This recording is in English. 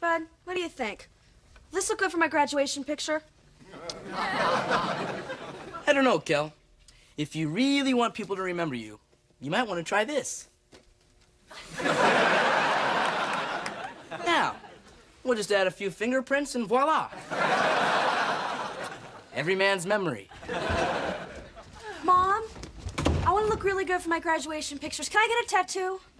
Bud, what do you think? Will this look good for my graduation picture? I don't know, Kel. If you really want people to remember you, you might want to try this. Now, we'll just add a few fingerprints and voila. Every man's memory. Mom, I want to look really good for my graduation pictures. Can I get a tattoo?